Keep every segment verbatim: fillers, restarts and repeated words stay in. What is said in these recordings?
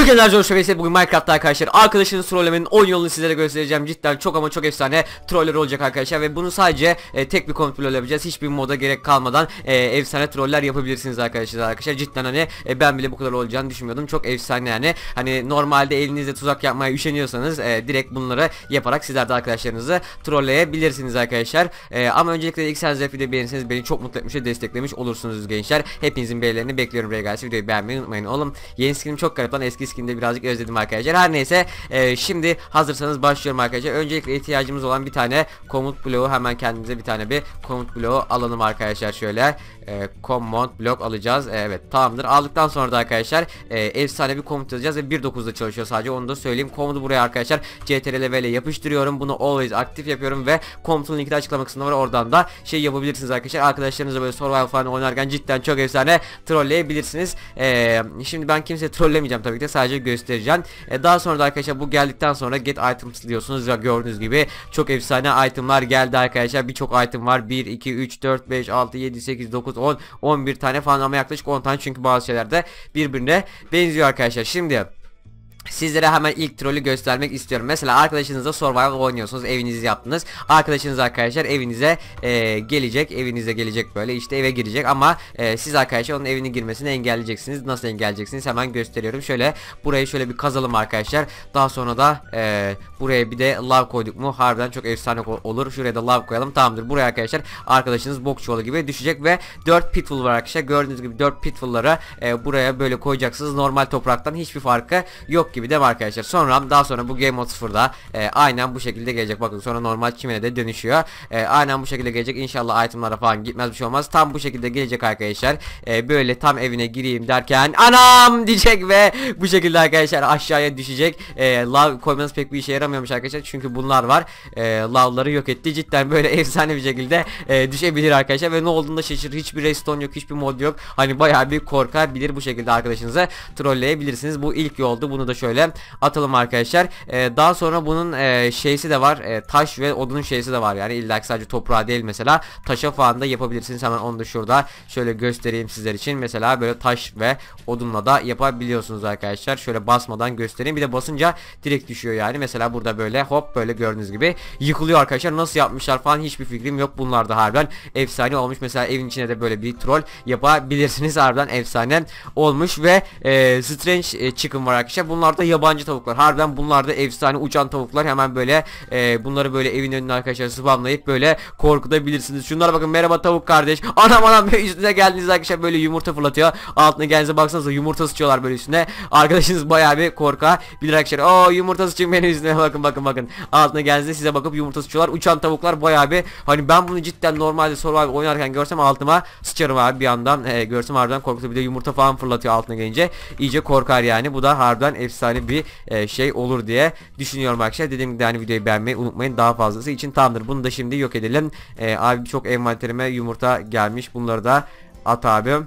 Bugün Coşku Bey'se bugün Minecraft'ta arkadaşlar arkadaşınız trollemenin oyun yolunu sizlere göstereceğim. Cidden çok ama çok efsane troller olacak arkadaşlar ve bunu sadece e, tek bir komut bloğuyla yapacağız. Hiçbir moda gerek kalmadan e, efsane troller yapabilirsiniz arkadaşlar. Arkadaşlar cidden hani e, ben bile bu kadar olacağını düşünmüyordum. Çok efsane yani. Hani normalde elinizde tuzak yapmaya üşeniyorsanız e, direkt bunları yaparak sizler de arkadaşlarınızı trolleyebilirsiniz arkadaşlar. E, ama öncelikle ilk seniz videoyu beğenirseniz beni çok mutlu etmiş ve desteklemiş olursunuz gençler. Hepinizin beğenilerini bekliyorum buraya gelsin. Videoyu beğenmeyi unutmayın oğlum. Yeni skinim çok garip lan, eski skinde birazcık özledim arkadaşlar. Her neyse e, şimdi hazırsanız başlıyorum arkadaşlar. Öncelikle ihtiyacımız olan bir tane komut bloğu, hemen kendimize bir tane bir komut bloğu alalım arkadaşlar. Şöyle e, komut blok alacağız. E, evet tamamdır. Aldıktan sonra da arkadaşlar e, efsane bir komut yazacağız ve bir nokta dokuzda çalışıyor sadece, onu da söyleyeyim. Komutu buraya arkadaşlar C T R L V ile yapıştırıyorum. Bunu always aktif yapıyorum ve komutun linki de açıklama kısmında var. Oradan da şey yapabilirsiniz arkadaşlar. Arkadaşlarınızla böyle survival falan oynarken cidden çok efsane trolleyebilirsiniz. E, şimdi ben kimse trollemeyeceğim tabii ki de, sadece göstereceğim. E, daha sonra da arkadaşlar bu geldikten sonra get items diyorsunuz ya, gördüğünüz gibi çok efsane itemlar geldi arkadaşlar. Birçok item var. bir iki üç dört beş altı yedi sekiz dokuz on on bir tane falan, ama yaklaşık on tane, çünkü bazı şeyler de birbirine benziyor arkadaşlar. Şimdi sizlere hemen ilk trolü göstermek istiyorum. Mesela arkadaşınızla survival oynuyorsunuz, evinizi yaptınız. Arkadaşınız arkadaşlar evinize e, gelecek, evinize gelecek, böyle işte eve girecek ama e, siz arkadaşlar onun evine girmesini engelleyeceksiniz. Nasıl engelleyeceksiniz hemen gösteriyorum. Şöyle burayı şöyle bir kazalım arkadaşlar. Daha sonra da e, buraya bir de love koyduk mu harbiden çok efsane olur. Şuraya da love koyalım, tamamdır. Buraya arkadaşlar arkadaşınız bok çuvalı gibi düşecek ve dört pitfall var arkadaşlar. Gördüğünüz gibi dört pitfall'ları e, buraya böyle koyacaksınız. Normal topraktan hiçbir farkı yok gibi de var arkadaşlar. Sonra daha sonra bu game mode sıfırda e, aynen bu şekilde gelecek. Bakın sonra normal çimene de dönüşüyor. E, aynen bu şekilde gelecek. İnşallah itemlara falan gitmez, bir şey olmaz. Tam bu şekilde gelecek arkadaşlar. E, böyle tam evine gireyim derken anam diyecek ve bu şekilde arkadaşlar aşağıya düşecek. E, lav koymanız pek bir işe yaramıyormuş arkadaşlar. Çünkü bunlar var. E, lavları yok etti. Cidden böyle efsane bir şekilde e, düşebilir arkadaşlar ve ne olduğunda şaşırır. Hiçbir redstone yok, hiçbir mod yok. Hani bayağı bir korkabilir, bu şekilde arkadaşınızı trolleyebilirsiniz. Bu ilk yoldu. Bunu da şöyle atalım arkadaşlar. Ee, daha sonra bunun e, şeysi de var. E, taş ve odunun şeysi de var. Yani illa ki sadece toprağa değil, mesela taşa falan da yapabilirsiniz. Hemen onu da şurada şöyle göstereyim sizler için. Mesela böyle taş ve odunla da yapabiliyorsunuz arkadaşlar. Şöyle basmadan göstereyim. Bir de basınca direkt düşüyor yani. Mesela burada böyle hop böyle gördüğünüz gibi yıkılıyor arkadaşlar. Nasıl yapmışlar falan hiçbir fikrim yok. Bunlar da harbiden efsane olmuş. Mesela evin içine de böyle bir troll yapabilirsiniz. Harbiden efsane olmuş ve e, strange e, chicken var arkadaşlar. Bunlar da yabancı tavuklar. Harbiden bunlar da efsane uçan tavuklar. Hemen böyle e, bunları böyle evin önüne arkadaşlar spamlayıp böyle korkutabilirsiniz. Şunlara bakın, merhaba tavuk kardeş. Anam anam üstüne geldiniz arkadaşlar, böyle yumurta fırlatıyor. Altına geldiğinize baksanıza yumurta sıçıyorlar böyle üstüne. Arkadaşınız bayağı bir korkabilir arkadaşlar. Oo yumurta sıçın benim üstüne, bakın bakın bakın. Altına geldiğinizde size bakıp yumurta sıçıyorlar. Uçan tavuklar bayağı bir, hani ben bunu cidden normalde survival oynarken görsem altıma sıçarım abi bir yandan. E, görsem harbiden korkutuyor. Bir de yumurta falan fırlatıyor altına gelince. İyice korkar yani. Bu da harbiden efsane bir e, şey olur diye düşünüyorum arkadaşlar. Dediğim gibi hani videoyu beğenmeyi unutmayın, daha fazlası için tamamdır. Bunu da şimdi yok edelim. E, abi çok envanterime yumurta gelmiş. Bunları da at abi.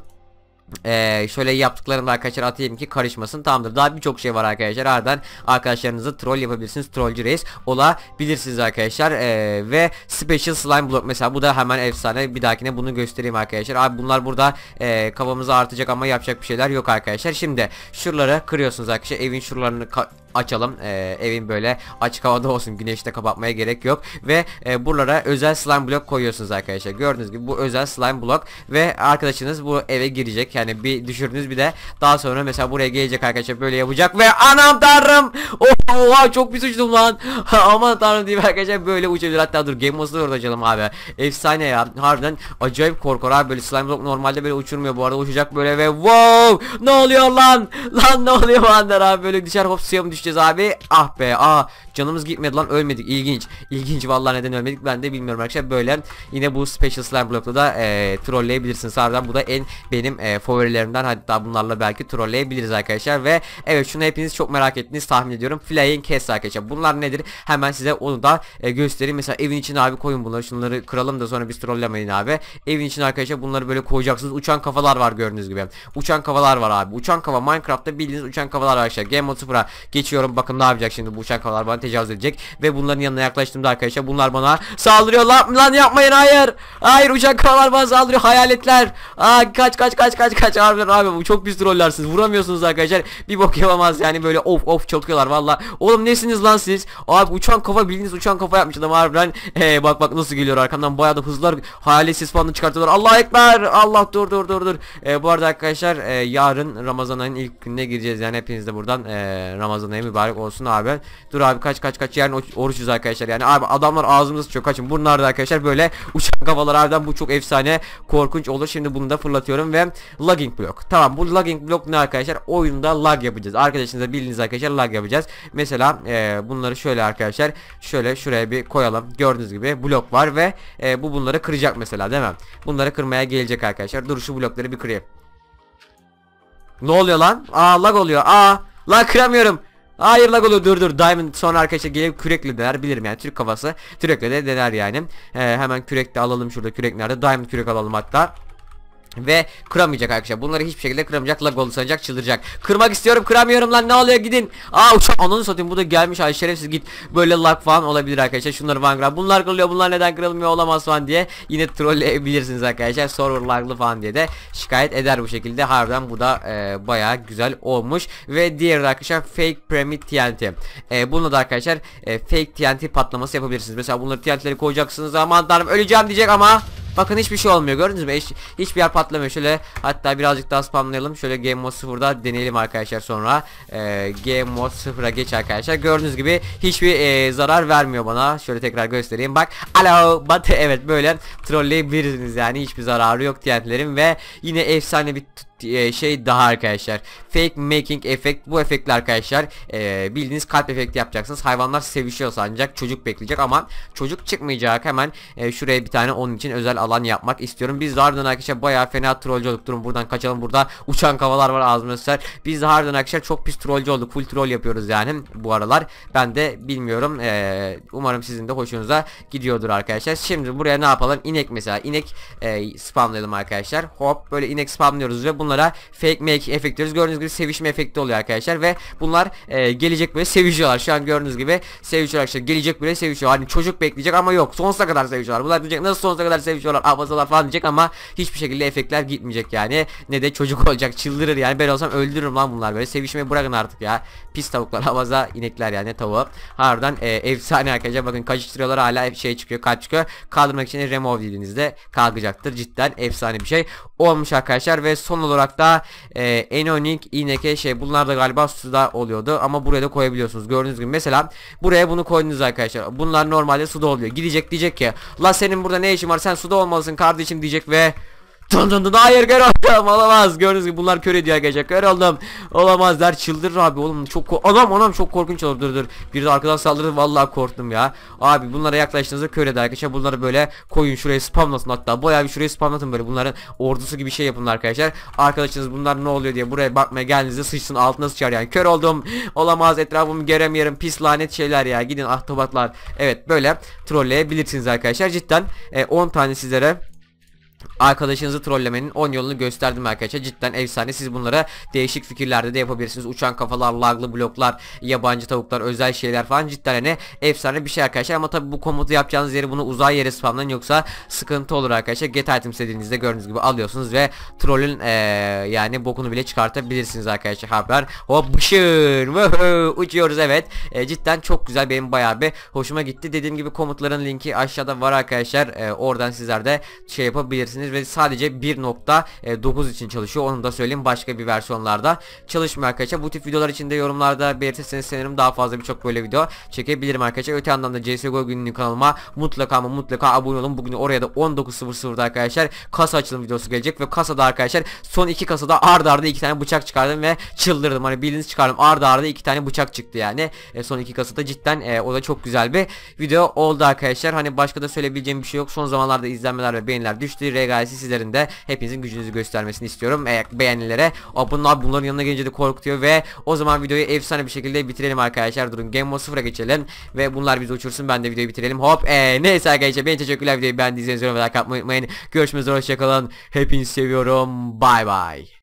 Ee, şöyle yaptıklarımda arkadaşlar atayım ki karışmasın, tamamdır. Daha birçok şey var arkadaşlar. Ardından arkadaşlarınızı troll yapabilirsiniz. Trollcü reis olabilirsiniz arkadaşlar. Ee, ve special slime block mesela, bu da hemen efsane. Bir dahakine bunu göstereyim arkadaşlar. Abi bunlar burada e, kafamızı artacak ama yapacak bir şeyler yok arkadaşlar. Şimdi şuraları kırıyorsunuz arkadaşlar. Evin şuralarını açalım. Ee, evin böyle açık havada olsun, güneşte kapatmaya gerek yok ve e, buralara özel slime block koyuyorsunuz arkadaşlar. Gördüğünüz gibi bu özel slime block ve arkadaşınız bu eve girecek. Yani bir düşürdünüz, bir de daha sonra mesela buraya gelecek arkadaşlar, böyle yapacak ve anam tanrım, oha çok bir suçtum lan. Aman tanrım diyeyim arkadaşlar, böyle uçabilir. Hatta dur game mode'da orada açalım abi. Efsane ya, harbiden acayip korkar abi. Böyle slime block normalde böyle uçurmuyor, bu arada uçacak böyle ve wow, ne oluyor lan lan ne oluyor lan abi, böyle dışarı hop suya mı düşeceğiz abi? Ah be, aa canımız gitmedi lan, ölmedik. İlginç ilginç vallahi, neden ölmedik ben de bilmiyorum arkadaşlar. Böyle yine bu special slime block'ta da e, trolleyebilirsiniz harbiden. Bu da en benim e, favorilerimden, hatta bunlarla belki trolleyebiliriz arkadaşlar. Ve evet, şunu hepiniz çok merak ettiniz tahmin ediyorum, flying cast arkadaşlar. Bunlar nedir hemen size onu da e, göstereyim. Mesela evin içine abi koyun bunları, şunları kıralım da sonra biz trollemeyin abi. Evin içine arkadaşlar bunları böyle koyacaksınız. Uçan kafalar var gördüğünüz gibi, uçan kafalar var abi. Uçan kafa Minecraft'ta bildiğiniz uçan kafalar var arkadaşlar. Game mode sıfıra geç geçiyorum. Bakın ne yapacak şimdi, bu uçan kafalar bana tecavüz edecek ve bunların yanına yaklaştığımda arkadaşlar bunlar bana saldırıyor. Lan, lan yapmayın, hayır. Hayır, uçan kafalar bana saldırıyor, hayaletler. Aa, kaç kaç kaç kaç kaç harbiden abi, bu çok pis trollersiniz. Vuramıyorsunuz arkadaşlar. Bir bok yapamaz yani, böyle of of çakıyorlar valla. Oğlum nesiniz lan siz? Abi uçan kafa, bildiğiniz uçan kafa yapmış adam harbiden. Ee, bak bak nasıl geliyor arkamdan, bayağı da hızlılar. Hayalet ses falan çıkartıyorlar. Allah ekber. Allah, dur dur dur dur. Ee, bu arada arkadaşlar e, yarın Ramazan ayının ilk gününe gireceğiz yani, hepiniz de buradan e, Ramazan ayı mübarek olsun abi. Dur abi, kaç kaç kaç, yarın oruçuz arkadaşlar yani. Abi adamlar ağzımızı sıçıyor, kaçın. Bunlar da arkadaşlar böyle uçan kafalar harbiden, bu çok efsane korkunç olur. Şimdi bunu da fırlatıyorum ve lagging block. Tamam, bu lagging block ne arkadaşlar? Oyunda lag yapacağız. Arkadaşınızla bildiğiniz arkadaşlar lag yapacağız. Mesela e, bunları şöyle arkadaşlar, şöyle şuraya bir koyalım. Gördüğünüz gibi blok var ve e, bu bunları kıracak mesela, değil mi? Bunları kırmaya gelecek arkadaşlar. Dur şu blokları bir kırayım. Ne oluyor lan? Aa, lag oluyor. Aa, lag kıramıyorum. Hayır, lag oluyor. Dur dur. Diamond sonra arkadaşlar gelip kürekle dener, bilirim yani, Türk kafası kürekle de dener yani. Ee, hemen kürek de alalım, şurada kürek nerede? Diamond kürek alalım hatta. Ve kıramayacak arkadaşlar. Bunları hiçbir şekilde kıramayacak. Lag oldu sanacak, çıldıracak. Kırmak istiyorum, kıramıyorum lan, ne oluyor, gidin. Aa, uçak ananı satayım, bu da gelmiş, ay şerefsiz git. Böyle lag falan olabilir arkadaşlar. Şunları falan kırar. Bunlar kırılıyor, bunlar neden kırılmıyor, olamaz falan diye yine trolleyebilirsiniz arkadaşlar. Server laglı falan diye de şikayet eder bu şekilde. Harbiden bu da e, bayağı güzel olmuş. Ve diğeri arkadaşlar fake pyramid T N T. E, bununla da arkadaşlar e, fake T N T patlaması yapabilirsiniz. Mesela bunları T N T'leri koyacaksınız, aman tanrım öleceğim diyecek ama bakın hiçbir şey olmuyor, gördünüz mü? Hiç, hiçbir yer patlamıyor. Şöyle hatta birazcık daha spamlayalım. Şöyle game mode sıfırda deneyelim arkadaşlar sonra. Ee, game mode sıfıra geç arkadaşlar. Gördüğünüz gibi hiçbir e, zarar vermiyor bana. Şöyle tekrar göstereyim. Bak. Alo. But evet, böyle trolleyebilirsiniz yani. Hiçbir zararı yok T N T'lerin ve yine efsane bir şey daha arkadaşlar, fake making efekt. Bu efektler arkadaşlar e, bildiğiniz kalp efekti yapacaksınız. Hayvanlar sevişiyorsa ancak çocuk bekleyecek ama çocuk çıkmayacak. Hemen e, şuraya bir tane onun için özel alan yapmak istiyorum. Biz de harbiden arkadaşlar bayağı fena trollcü olduk. Durun buradan kaçalım, burada uçan kafalar var ağzımızda. Biz de harbiden arkadaşlar çok pis trollcü olduk. Full troll yapıyoruz yani bu aralar. Ben de bilmiyorum, e, umarım sizin de hoşunuza gidiyordur arkadaşlar. Şimdi buraya ne yapalım? İnek mesela, inek e, spamlayalım arkadaşlar. Hop, böyle inek spamlıyoruz ve bunu bunlara fake make efekt diyoruz. Gördüğünüz gibi sevişme efekti oluyor arkadaşlar ve bunlar e, gelecek böyle sevişiyorlar. Şu an gördüğünüz gibi sevişiyorlar arkadaşlar. Gelecek böyle sevişiyor. Hani çocuk bekleyecek ama yok. Sonsuza kadar sevişiyorlar. Bunlar diyecek nasıl sonsuza kadar sevişiyorlar? Abazalar falan diyecek ama hiçbir şekilde efektler gitmeyecek yani. Ne de çocuk olacak. Çıldırır yani. Ben olsam öldürürüm lan bunlar böyle. Sevişmeyi bırakın artık ya. Pis tavuklar, abaza inekler yani, tavuğu. Harbiden e, efsane arkadaşlar. Bakın kaçıştırıyorlar, hala şey çıkıyor, kalp çıkıyor. Kaldırmak için remove dediğinizde kalkacaktır. Cidden efsane bir şey olmuş arkadaşlar ve son olarak da e, Enonik, İneke şey, bunlar da galiba suda oluyordu ama buraya da koyabiliyorsunuz. Gördüğünüz gibi mesela buraya bunu koydunuz arkadaşlar. Bunlar normalde suda oluyor. Gidecek, diyecek ki la senin burada ne işin var, sen suda olmalısın kardeşim diyecek ve dın dın dın, hayır kör oldum, olamaz. Gördüğünüz gibi bunlar kör ediyor arkadaşlar, kör oldum, olamaz der, çıldırır abi. Oğlum çok anam anam çok korkunç olur. Dur dur, bir de arkadan saldırır, vallahi korktum ya abi. Bunlara yaklaştığınızda kör eder arkadaşlar. Bunları böyle koyun şuraya, spamlasın, hatta bayağı bir şuraya spamlatın, böyle bunların ordusu gibi şey yapın arkadaşlar. Arkadaşınız bunlar ne oluyor diye buraya bakmaya geldiğinizde sıçsın altına sıçar yani. Kör oldum, olamaz, etrafımı göremiyorum, pis lanet şeyler ya, gidin ahtabatlar. Evet, böyle trolleyebilirsiniz arkadaşlar. Cidden e, on tane sizlere arkadaşınızı trollemenin on yolunu gösterdim arkadaşlar. Cidden efsane. Siz bunlara değişik fikirlerde de yapabilirsiniz. Uçan kafalar, laglı bloklar, yabancı tavuklar, özel şeyler falan, cidden hani efsane bir şey arkadaşlar. Ama tabi bu komutu yapacağınız yeri bunu uzay yere spamlayın, yoksa sıkıntı olur arkadaşlar. Get item istediğinizde gördüğünüz gibi alıyorsunuz ve trollün ee, yani bokunu bile çıkartabilirsiniz arkadaşlar. Haber hop bışın uçuyoruz, evet. E, cidden çok güzel, benim bayağı bir hoşuma gitti. Dediğim gibi komutların linki aşağıda var arkadaşlar. E, oradan sizler de şey yapabilirsiniz ve sadece bir nokta dokuz için çalışıyor. Onu da söyleyeyim, başka bir versiyonlarda çalışmıyor arkadaşlar. Bu tip videolar için de yorumlarda belirtirseniz sevinirim. Daha fazla birçok böyle video çekebilirim arkadaşlar. Öte yandan da C S G O günlük kanalıma mutlaka ama mutlaka abone olun. Bugün oraya da on dokuz sıfır sıfırda arkadaşlar kasa açılım videosu gelecek ve kasada arkadaşlar son iki kasada arda arda iki tane bıçak çıkardım ve çıldırdım. Hani bildiğiniz çıkardım, arda arda iki tane bıçak çıktı yani. E, son iki kasada cidden e, o da çok güzel bir video oldu arkadaşlar. Hani başka da söyleyebileceğim bir şey yok. Son zamanlarda izlenmeler ve beğeniler düştü. Regalesi sizlerin de hepinizin gücünüzü göstermesini istiyorum. E, beğenilere bunlar bunların yanına gelince de korkutuyor ve o zaman videoyu efsane bir şekilde bitirelim arkadaşlar. Durun game mode sıfıra geçelim ve bunlar bizi uçursun, ben de videoyu bitirelim. Hop e, neyse arkadaşlar, beni teşekkürler, videoyu beğendiyseniz yorum ve like atmayı unutmayın. Görüşmek üzere, hoşçakalın. Hepinizi seviyorum. Bye bye.